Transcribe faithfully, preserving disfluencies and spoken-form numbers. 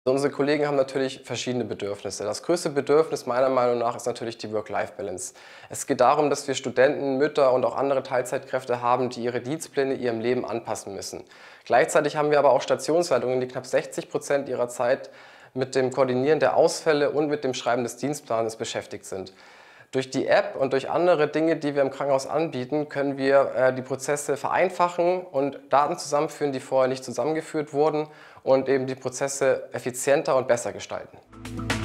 Unsere Kollegen haben natürlich verschiedene Bedürfnisse. Das größte Bedürfnis meiner Meinung nach ist natürlich die Work-Life-Balance. Es geht darum, dass wir Studenten, Mütter und auch andere Teilzeitkräfte haben, die ihre Dienstpläne ihrem Leben anpassen müssen. Gleichzeitig haben wir aber auch Stationsleitungen, die knapp sechzig Prozent ihrer Zeit mit dem Koordinieren der Ausfälle und mit dem Schreiben des Dienstplanes beschäftigt sind. Durch die App und durch andere Dinge, die wir im Krankenhaus anbieten, können wir äh, die Prozesse vereinfachen und Daten zusammenführen, die vorher nicht zusammengeführt wurden und eben die Prozesse effizienter und besser gestalten.